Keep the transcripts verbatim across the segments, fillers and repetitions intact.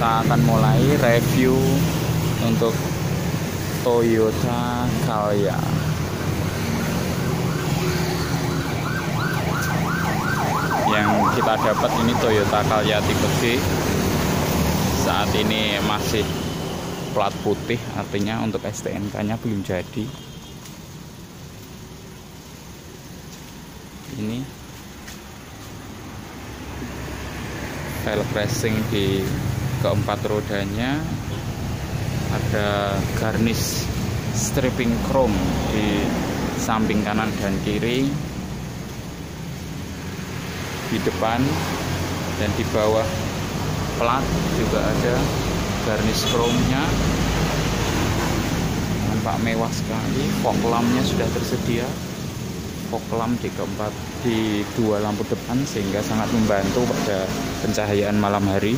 kita akan mulai review untuk Toyota Calya. Yang kita dapat ini Toyota Calya tipe G. Saat ini masih plat putih, artinya untuk S T N K-nya belum jadi. Ini velg racing di keempat rodanya, ada garnish stripping chrome di samping kanan dan kiri, di depan dan di bawah plat juga ada garnish chrome-nya. Nampak mewah sekali. Fog lamp-nya sudah tersedia, fog lamp di keempat di dua lampu depan, sehingga sangat membantu pada pencahayaan malam hari.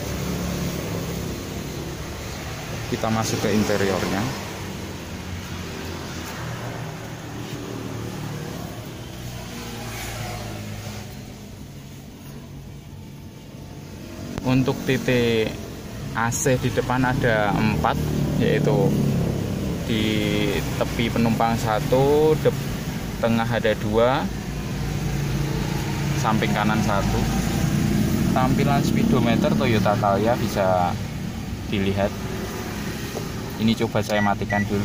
Kita masuk ke interiornya. Untuk titik A C di depan ada empat, yaitu di tepi penumpang satu, de tengah ada dua, samping kanan satu. Tampilan speedometer Toyota Calya bisa dilihat. Ini coba saya matikan dulu.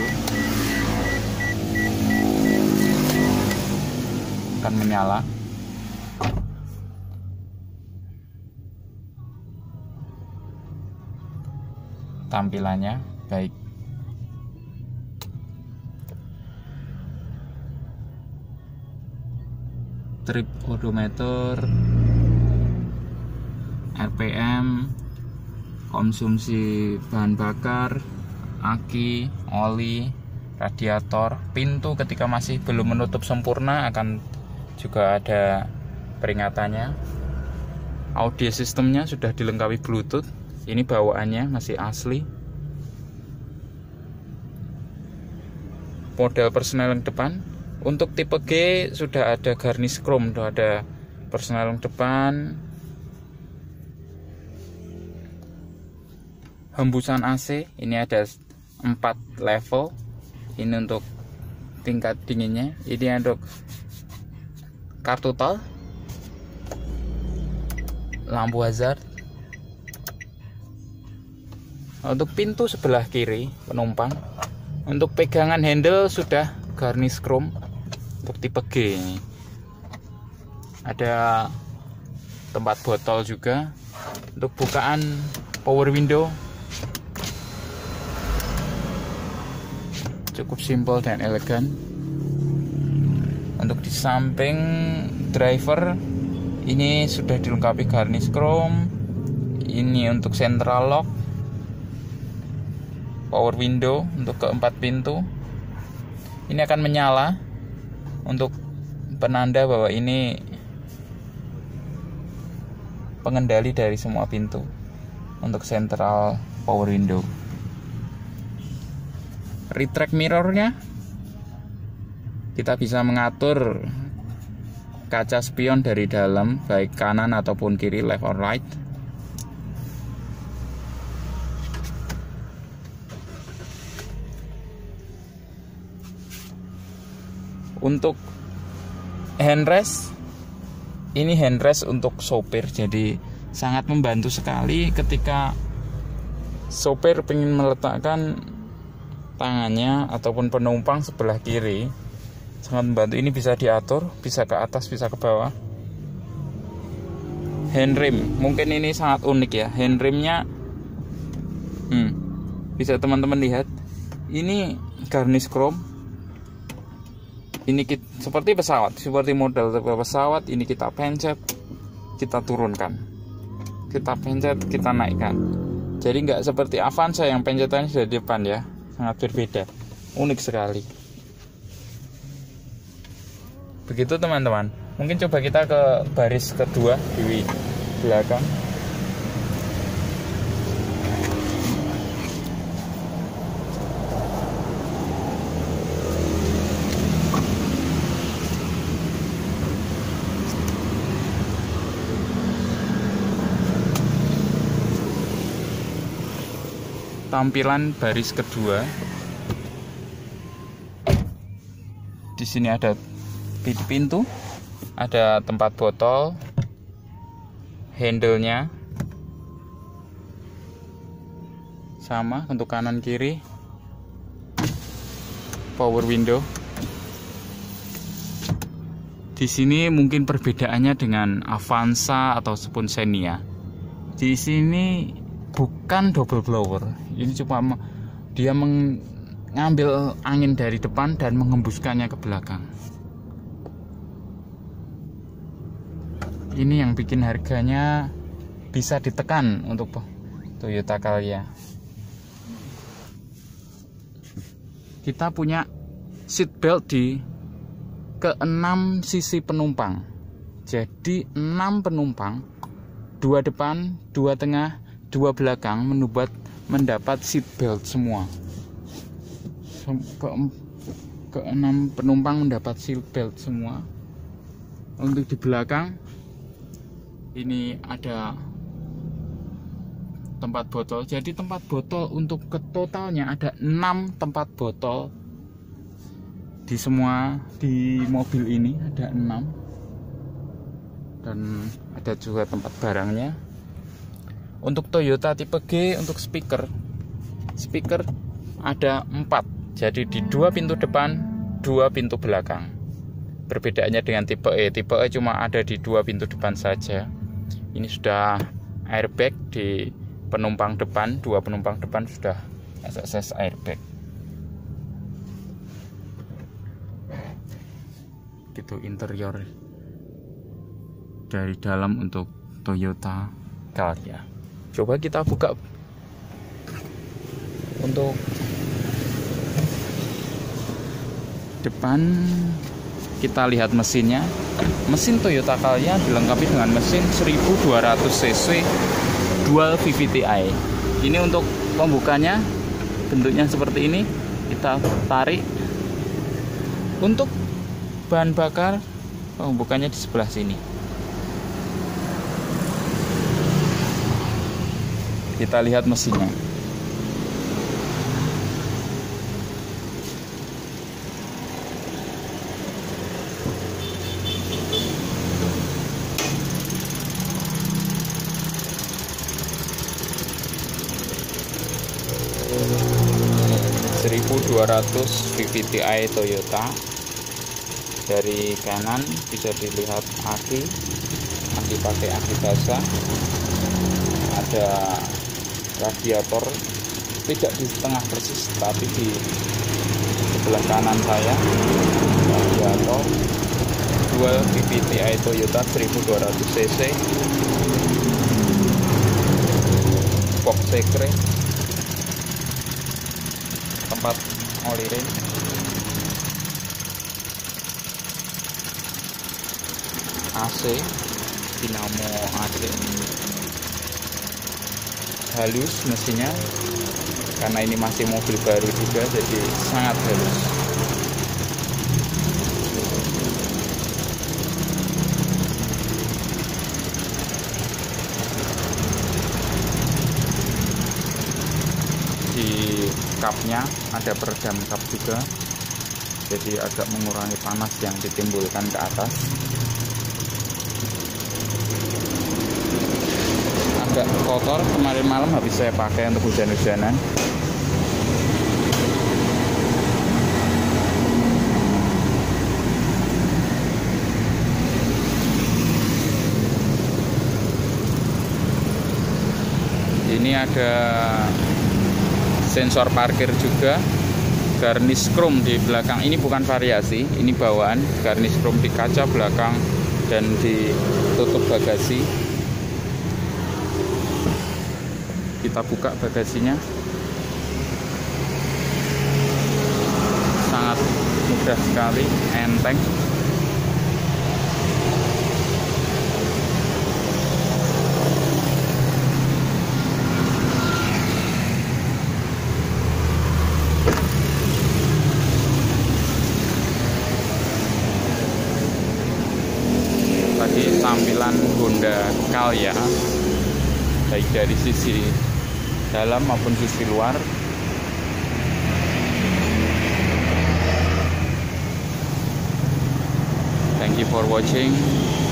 Akan menyala. Tampilannya baik. Trip odometer, R P M, konsumsi bahan bakar, aki, oli, radiator, pintu ketika masih belum menutup sempurna akan juga ada peringatannya. Audio sistemnya sudah dilengkapi Bluetooth. Ini bawaannya masih asli. Model persneling depan untuk tipe G sudah ada garnish chrome, sudah ada persneling depan. Hembusan A C ini ada empat level. Ini untuk tingkat dinginnya. Ini untuk kartu tol, lampu hazard. Untuk pintu sebelah kiri penumpang, untuk pegangan handle sudah garnish chrome. Untuk tipe G ini ada tempat botol juga. Untuk bukaan power window cukup simpel dan elegan. Untuk di samping driver ini sudah dilengkapi garnish chrome. Ini untuk central lock, power window untuk keempat pintu. Ini akan menyala untuk penanda bahwa ini pengendali dari semua pintu. Untuk central power window, retract mirrornya kita bisa mengatur kaca spion dari dalam, baik kanan ataupun kiri, left or right. Untuk handrest, ini handrest untuk sopir, jadi sangat membantu sekali ketika sopir ingin meletakkan tangannya ataupun penumpang sebelah kiri. Sangat membantu. Ini bisa diatur, bisa ke atas, bisa ke bawah. Handrim, mungkin ini sangat unik ya. Handrimnya, hmm, bisa teman-teman lihat. Ini garnish chrome. Ini kita, seperti pesawat, seperti model pesawat. Ini kita pencet, kita turunkan, kita pencet, kita naikkan. Jadi nggak seperti Avanza yang pencetannya sudah di depan ya. Sangat berbeda, unik sekali. Begitu teman-teman. Mungkin coba kita ke baris kedua di belakang. tampilan baris kedua. Di sini ada pintu, ada tempat botol, handle-nya sama untuk kanan kiri, power window. Di sini mungkin perbedaannya dengan Avanza ataupun Xenia. Di sini bukan double blower, ini cuma dia mengambil angin dari depan dan mengembuskannya ke belakang. Ini yang bikin harganya bisa ditekan untuk Toyota Calya. Kita punya seat belt di keenam sisi penumpang. Jadi enam penumpang, dua depan, dua tengah, dua belakang mendapat mendapat seat belt semua. Ke, keenam penumpang mendapat seat belt semua. Untuk di belakang ini ada tempat botol. Jadi tempat botol untuk ke totalnya ada enam tempat botol di semua di mobil ini, ada enam. Dan ada juga tempat barangnya. Untuk Toyota tipe G, untuk speaker speaker ada empat. Jadi di dua pintu depan, dua pintu belakang. Perbedaannya dengan tipe E. Tipe E cuma ada di dua pintu depan saja. Ini sudah airbag di penumpang depan, dua penumpang depan sudah S S S airbag. Gitu interior dari dalam untuk Toyota Calya. Coba kita buka untuk depan. Kita lihat mesinnya. Mesin Toyota Calya dilengkapi dengan mesin seribu dua ratus cc dual V V T i. Ini untuk pembukanya bentuknya seperti ini. Kita tarik. Untuk bahan bakar, pembukannya di sebelah sini. Kita lihat mesinnya. seribu dua ratus V V T i Toyota. Dari kanan bisa dilihat aki, aki pakai aki basah. Ada radiator, tidak di tengah persis, tapi di sebelah kanan saya. Radiator dual V V T i Toyota seribu dua ratus cc. Box sekre, tempat oli ring, A C, dinamo A C. Halus mesinnya, karena ini masih mobil baru juga, jadi sangat halus. Di kapnya ada peredam kap juga, jadi agak mengurangi panas yang ditimbulkan ke atas. Agak kotor, kemarin malam habis saya pakai untuk hujan-hujanan. Ini ada sensor parkir juga, garnish chrome di belakang. Ini bukan variasi, ini bawaan, garnish chrome di kaca belakang dan di tutup bagasi. Kita buka bagasinya, sangat mudah sekali, enteng. Tadi tampilan Honda Calya baik dari sisi dalam maupun sisi luar. Thank you for watching.